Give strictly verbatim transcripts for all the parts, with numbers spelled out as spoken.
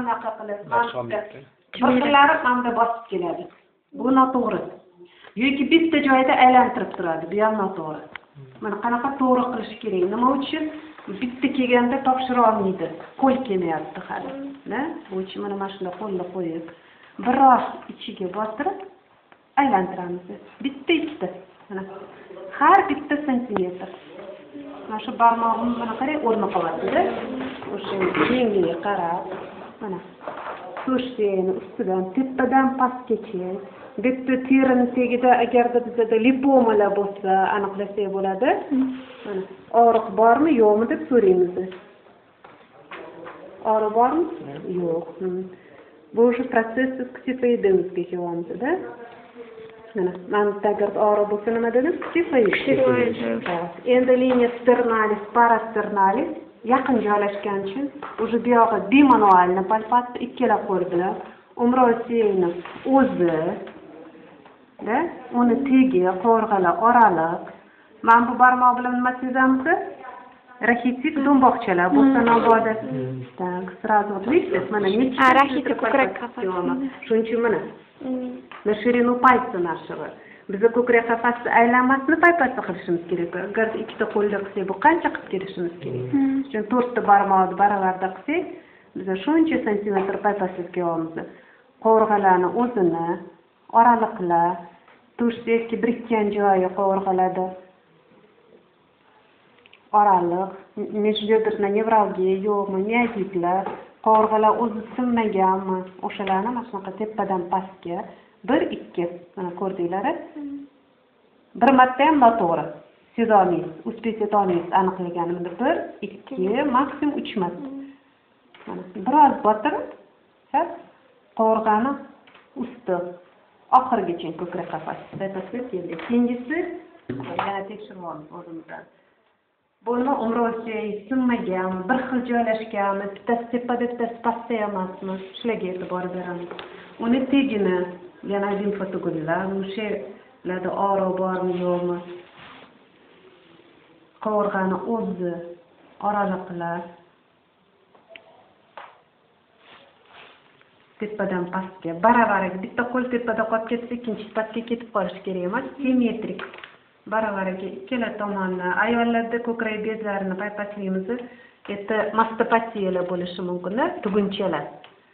anaqa qilib, birlari hamda bosib keladi. Bu noto'g'ri. Yoki bitta joyda aylantirib turadi, bu ham noto'g'ri. Mana qanaqa to'g'ri qilish kerak? Nima uchun bitta kelganda topshira olmaydi? Qo'l kelmayapti hali. Na? Bu uchun mana mana shunday qo'lni qo'yib, biroz ichiga bostirib aylantiramiz. Bitta ikkita. Mana har bitta santimetr. Mana shu barmog'im mana qarang o'rni qolyapti-da. O'sha kengligiga qarab, mana to'shakni ustidan tepadan pastgacha, bitta terini tagida agarda bizda lipomalar bo'lsa, aniqlasak bo'ladi. Mana og'riq bormi, yo'qmi deb so'raymiz. Og'riq bormi? Yo'q. Bu o'sha protsess tifoidimizga kelyapti-da. Mana mana agar og'riq bo'lsa nima dedim? Tifoid. Endi liniya sternalis, parasternalis yaqin joylashgan uchun o'sha bu yog'i bimanualni palpatsiya ikkala qo'l bilan umrosiyni o'zi da uni tegi qo'rg'alar oraliq. Men bu barmoq bilan nima sezamiz? Rachitik do'mboqchalar bo'lsa navoda. Tak, сразу вот видите, mana necha rachitik ko'krak qafasi. Shuning uchun mana на ширину пальца нашего. Bize ko'krak qafasi aylanmasini paypasda qilishimiz kerak. Agar ikkita qo'lda qilsak, bu qancha qilib kelishimiz kerak? Chunki to'rtta barmoqni baravarda qilsak, biz shuncha santimetr paypasga olamiz. Qo'rg'alarni o'zini, oraliqlar, to'shakka birikkan joyi qo'rg'aladi. Oraliq, межбедренная nevralgiya yo'qmi, miozitlar, qo'rg'alar o'zi sinmaganmi, o'shalarni mana shunaqa tepadan pastga bir ikki mana ko'rdinglar. Bir marta ham noto'g'ri. Sezolmaysiz, uspet etolmaysiz aniqlaganimda bir ikki maksimum uch marta. Mana biroz botirib, sal qo'rg'ani usti oxirigacha ko'krak qafasi paypasga keldi. Keyingisi yana tekshirib olamiz o'zimizdan. Bo'lma umrosiya sinmagan, bir xil joylashganmi, bittasi tepada, bittasi pastda emasmi? Shularga e'tibor beramiz. Uni tegini yana limfotugullar, mushalarda og'riq bormi, yo'qmi? Qo'rg'ani o'zi, oraliqlar. Tepadan pastga, baravariga bitta qo'l tepada qolib ketsa, ikkinchi pastga ketib qolish kerak emas, simmetrik. Baravariga ikkala tomonni, ayollarda ko'krak bezlarini paypaslaymiz. Etta mastopatiyalar bo'lishi mumkin, tugunchalar.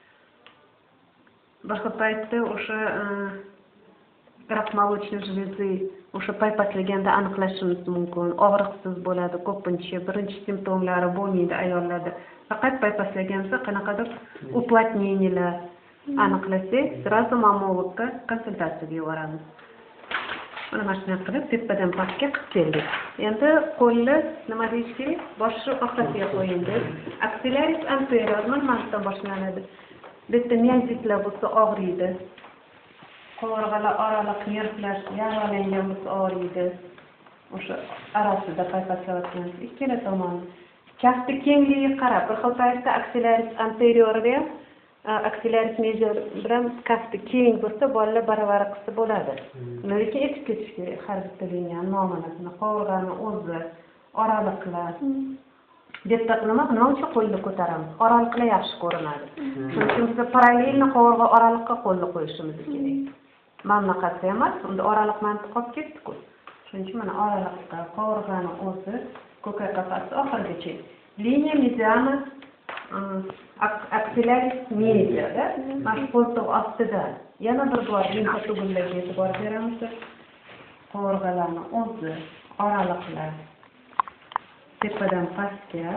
Boshqa paytda o'sha raqmolочный железы o'sha paypaslaganda aniqlashimiz mumkin. Og'riqsiz bo'ladi, ko'pincha birinchi simptomlari bo'lmaydi ayollarda. Faqat paypaslagansa qanaqadir uплотнениyalar aniqlasak, сразу mammologga konsultatsiyaga yuboramiz. Mana mana shunday qilib tepadan pastga qilib keldik. Endi qo'lni nima deyish kerak? Boshni orqasiga qo'yindi. Axillaris anterior normaldan boshlanadi. Bitta miozitlar bo'lsa og'riydi. Qo'rg'alar oraliq nervlar yaralangan bo'lsa og'riydi. O'sha orasida paypaslayotganmiz. Ikkala tomon. Kafti kengligiga qarab, bir xil paytda axillaris anteriorga axillaris major bilan kafti keng bo'lsa, bolalar baravar qilsa bo'ladi. Lekin etib ketish kerak har bitta liniya nominasini, qo'rg'ani o'zi, oraliqlar. Bitta nima nima uchun qo'lni ko'taramiz? Oraliqlar yaxshi ko'rinadi. Shuning uchun biz parallelni qo'rg'a oraliqqa qo'lni qo'yishimiz kerak. Mana qanday emas, unda oraliq mantiq qolib ketdi-ku. Shuning uchun mana oraliqda qo'rg'ani o'zi, ko'krak qafasi oxirigacha. Liniya mediana axillaris majorda, mana qo'ltiq ostida yana bir bor limfotugullarga e'tibor beramiz. Qo'rg'alarni o'zi, oraliqlar tepadan pastga.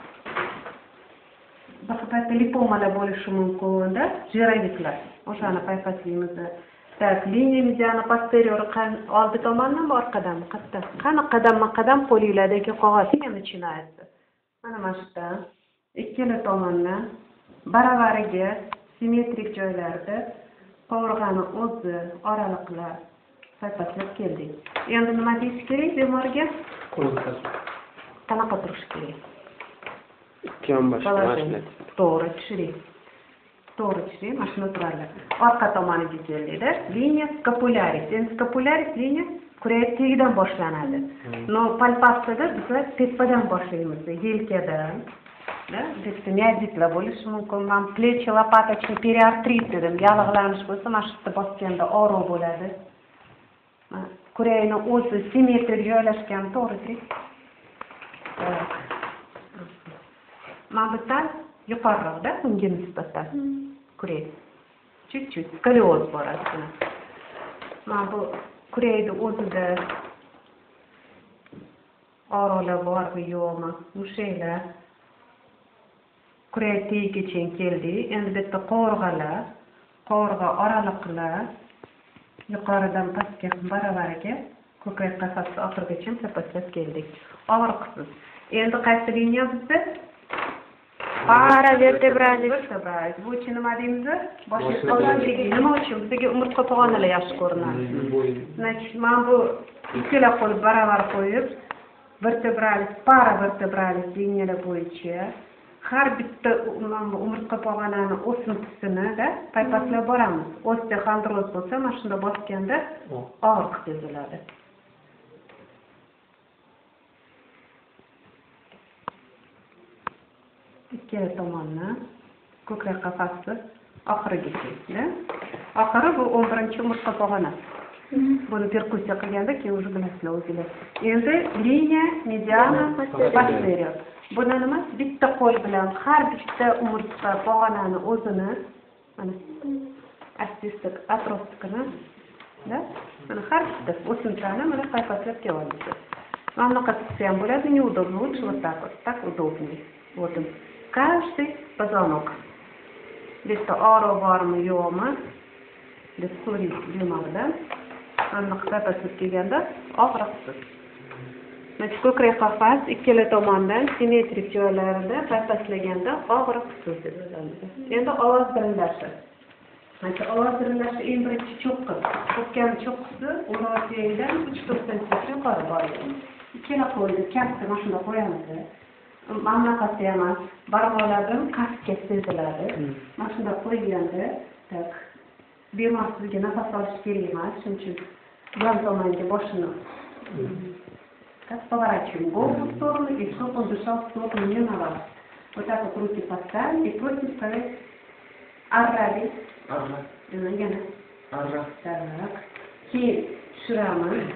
Boshqa lipomalar bo'lishi mumkin-da, jiraviklar. O'shani paypaslaymiz. Tak, liniya mediana posterior oldi tomondan orqadan qattiq. Qani qadamma-qadam qo'linglardagi qog'ozga начинается. Mana mana shu yerdan ikkala tomondan baravariga simmetrik joylarda qo'rg'ani o'zi, oraliqlar paypaslab keldik. Endi nima deyish kerak bemorga? Qanaqa turish kerak? Ikki yonboshli. To'g'ri tushiring. To'g'ri tushiring, mana shuni turarlar. Orqa tomoniga keldi-da, liniya scapularis. Endi scapularis liniya kurak tagidan boshlanadi. No palpatsiyada biz tepadan boshlaymiz, yelkadan. da bitta myazitlar bo'lishi mumkin. Men plechi lopatочный periartrit dedim. Yallig'lanish bo'lsa, mana shu yerda bosganda og'riq bo'ladi. Kurayning o'zi simmetrik joylashgan, to'g'ri. Mana bitta yuqoriroqda unga nisbatan kuray. Chut-chut skolioz bor aslida. Mana bu kurayning o'zida og'riqlar bormi yo'qmi? Mushaylar kuray tagigacha keldi. Endi bitta qovurg'alar, qovurg'a oraliqlar yuqoridan pastga baravariga ko'krak qafasi oxirigacha tapaslab keldik. Og'riqsiz. Endi qaysi liniya bizda? Paravertebralis. Vertebralis. Bu uchun nima deymiz? Boshqa oldingi nima uchun bizga umurtqa pog'onalar yaxshi ko'rinadi. Значит, mana bu ikkala qo'l baravar qo'yib, vertebralis, paravertebralis liniyalar bo'yicha har bitta umurtqa pog'onani o'simtisini da paypaslab boramiz. Osteoxondroz bo'lsa, mana shunda bosganda og'riq seziladi. Ikkala tomonni ko'krak qafasi oxirigacha. Oxiri bu o'n birinchi umurtqa pog'onasi. Buni perkussiya qilganda keyin уже bilasizlar o'zinglar. Endi liniya mediana posterior. Buni nima? Bitta qo'l bilan har bitta umurtqa pog'onani o'zini mana artistik atroftikini da mana har bitta o'simtani mana paypaslab kelamiz. Mana bunaqa qilsa ham bo'ladi, неудобно, лучше вот так вот, так удобнее. Вот он. Каждый позвонок. Bitta og'riq bormi, yo'qmi? deb ko'rish bemorda. Aniq tapaslab kelganda og'riqsiz. Mana ko'krak qafas ikkala tomondan simmetrik joylarida tapaslaganda og'riqsiz deb yoziladi. Endi ovoz dirinlashi. Mana ovoz dirinlashi eng birinchi cho'qqi. O'pkani cho'qqisi o'rog'ingdan uch to'rt santimetr yuqori boradi. Ikkala qo'lni katta mana shunda qo'yamiz. Mana bunaqasi emas. Barmoqlardan qasdga seziladi. Mana shunda qo'yganda, tak bemor sizga nafas olish kerak emas, shuning uchun yon tomonga boshini как поворачиваем голову в сторону, и чтобы он дышал в сторону не на вас. Вот так вот руки поставили и просим сказать «Арраби». Arra. Yana. Arra. Так. Keyin tushiramiz.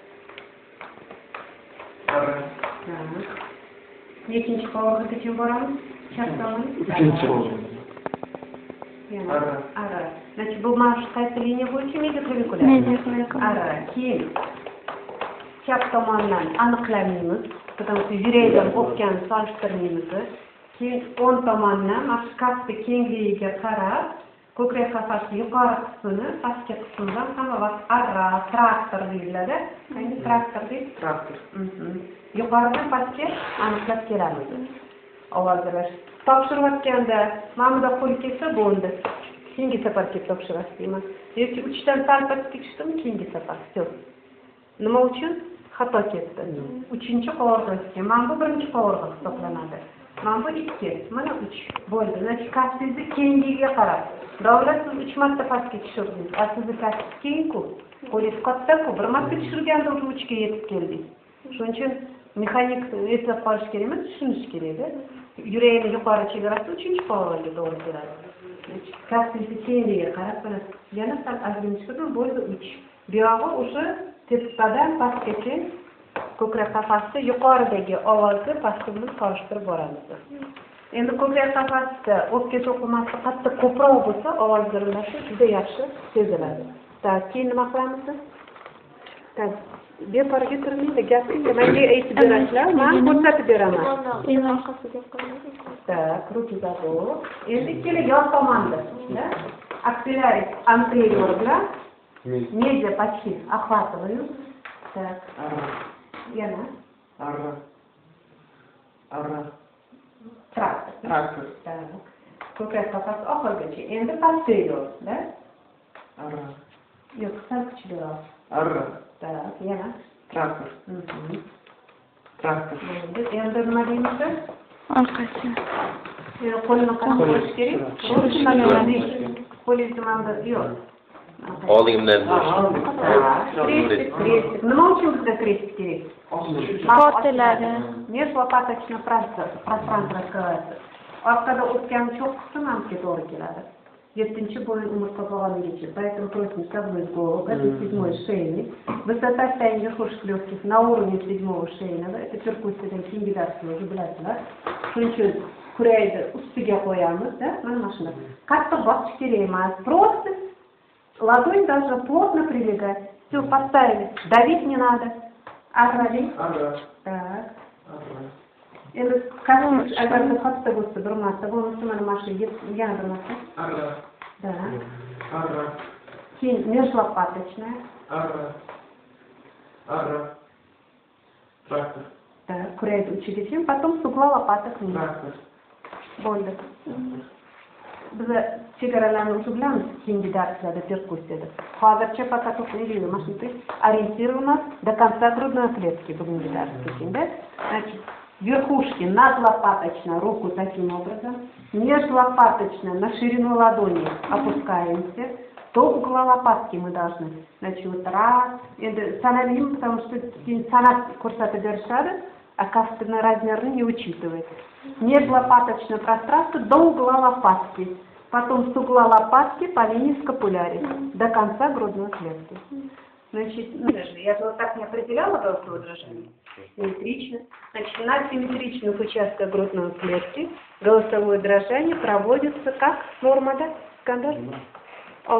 Arra. Так. Ikkinchi qovurg'agacha boramiz. Chap tomon. Uchinchi qovurg'a. Yana. Arra. Arra. Значит, bu mana shu qaysi liniya bo'yicha mediaklavikula? Mediaklavikula. Arra. Keyin chap tomondan aniqlamaymiz. Потому что yurakdan o'pkani solishtirmaymiz. Keyin o'ng tomondan mana shu katta kengligiga qarab, ko'krak qafasi yuqori qismini, pastki qismidan hamma vaqt arra, traktor deyiladi. Qanday traktor deydi? Traktor. Yuqoridan pastga aniqlab kelamiz. Ovozlash. Topshirayotganda mana bunda qo'l kelsa bo'ldi. Keyingi safarga topshirasiz deyman. Yoki uchdan sal pastga tushdimi, keyingi safar. Все. Nima uchun? Xato ketdi. Uchinchi qovurg'a. Mana bu birinchi qovurg'a hisoblanadi. Mana bu ikki, mana uch. Bo'ldi. Значит, kastingizni kengligiga qarab. Davlat siz uch marta pastga tushirdingiz. Aslida kastingiz keng-ku. Qo'lingiz katta-ku. Bir marta tushirganda o'sha uchga yetib keldingiz. Shuning uchun mexanik eslab qolish kerak emas, tushunish kerak. Yurakni yuqori chegarasi uchinchi qovurg'aga to'g'ri keladi. Kastingizni kengligiga qarab, mana yana sal azimchidan bo'ldi uch. Bu yog'i o'sha tepadan pastgacha ko'krak qafasida yuqoridagi ovozni pastga bilan solishtirib boramiz. Endi ko'krak qafasida o'pka to'qimasi qattiq ko'proq bo'lsa, ovoz dirinlashi juda yaxshi seziladi. Tak, keyin nima qilamiz? Tak, beparga turmaydi, gapni menga aytib berasizlar, men ko'rsatib beraman. Tak, ruki zabor. Endi ikkala yon tomonda, aksillariy anterior bilan media почти охватываю. Так. Arra. Yana. Arra. Arra. Трактор. Traktor. Так. Ko'krak qafasi oxirigacha. Endi posterior, da? Arra. Yo'q, sal kuchliroq. Arra. Tak, yana. Traktor. Mhm. Traktor. Endi endi nima deymiz? Orqasi. Endi qo'lni qanday qo'yish kerak? Qo'lingizni mana yo'q. Oldingimdan Крестик, крестик. Nima uchun bizga крестик kerak? Fotilari. Межлопаточное пространство раскрывается. Orqada o'tgan cho'q qism hamga to'g'ri keladi. Yettinchi bo'yin umurtqa pog'onagacha. Поэтому просим согнуть голову. Это седьмой шейный. Высота состояния верхушек легких на уровне седьмого шейного. Это перкуссияdan keyingi darsda уже bilasizlar. Shuning uchun kurayni ustiga qo'yamiz, da, mana mana shunday. Qattiq bosish kerak emas. Просто ладонь должна плотно прилегать. Все, поставили. Давить не надо. Аррали. Так. Endi qanday agarda katta bo'lsa bir marta bo'lmasa mana mana shu yana bir marta. Да. Keyin межлопаточная. Трактор. Да, kurayni uchiga keyin, потом с угла лопаток вниз. Трактор. Bo'ldi. Biz chegaralarni o'zi bilamiz keyingi darslarda perkussiyada. Hozircha faqat o'qiylik, mana shunday ориентировано до конца грудной клетки bugungi dars keyin, да? Значит, верхушки надлопаточно, руку таким образом, межлопаточно на ширину ладони опускаемся, до угла лопатки мы должны. Значит, вот раз, это саналим, потому что санат курсата держали, а кафедрный размер не учитывает. Межлопаточное пространство до угла лопатки, потом с угла лопатки по линии скапулярис до конца грудной клетки. Значит, ну, я же вот так не определяла голосовое дрожание. Симметрично. Значит, на симметричных участках грудной клетки голосовое дрожание проводится как норма, да? Стандарт?